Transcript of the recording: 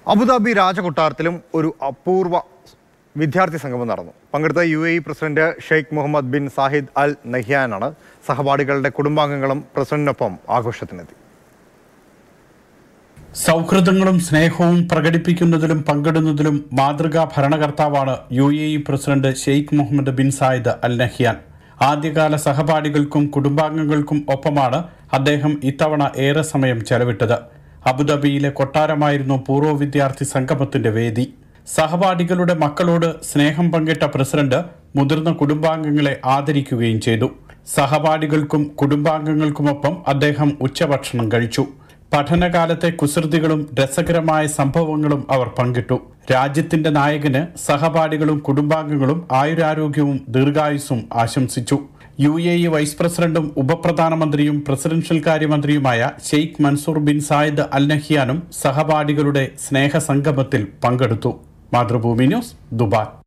Abu Dhabi രാജകൊട്ടാരത്തിലും ഒരു അപൂർവ വിദ്യാർത്ഥി സംഗമം നടന്നു. പങ്കെടുത്ത UAE president Sheikh Mohammed bin Zayed Al നഹ്യാനാണ്. സഹപാഠികളുടെ കുടുംബാംഗങ്ങളും പ്രസിഡന്റിനൊപ്പം ആഘോഷത്തിനെത്തി. സൗഹൃദങ്ങളും സ്നേഹവും പ്രകടിപ്പിക്കുന്നതിലും പങ്കിടുന്നതിലും മാതൃകാ ഭരണകർത്താവാണ് UAE president Sheikh Mohammed bin Zayed Al Nahyan. ആദ്യകാല സഹപാഠികൾക്കും കുടുംബാംഗങ്ങൾക്കും ഒപ്പമാണ് അദ്ദേഹം ഇത്തവണ ഏറെ സമയം ചെലവിട്ടത്. അബുദാബിയിലെ കൊട്ടാരമായിരുന്നു പൂർവ്വ വിദ്യാർത്ഥി സംഗമത്തിന്റെ വേദി. സഹപാഠികളുടെ മക്കളോട് സ്നേഹം പങ്കിട്ട പ്രസിഡന്റ് മുതിർന്ന കുടുംബാംഗങ്ങളെ ആദരിക്കുകയും ചെയ്തു. സഹപാഠികൾക്കും കുടുംബാംഗങ്ങൾക്കുമൊപ്പം അദ്ദേഹം ഉച്ചഭക്ഷണം കഴിച്ചു. പഠനകാലത്തെ കുസൃതികളും രസകരമായ സംഭവങ്ങളും അവർ പങ്കിട്ടു. രാജ്യത്തിന്റെ നായകന് സഹപാഠികളും കുടുംബാംഗങ്ങളും ആയുരാരോഗ്യവും ദീർഘായുസ്സും ആശംസിച്ചു. UAE വൈസ് പ്രസിഡന്റും ഉപപ്രധാനമന്ത്രിയും പ്രസിഡൻഷ്യൽ കാര്യമന്ത്രിയുമായ Sheikh Mansour bin Zayed Al നഹ്യാനും സഹപാഠികളുടെ സ്നേഹസംഗമത്തിൽ പങ്കെടുത്തു. Mathrubhumi news, Dubai.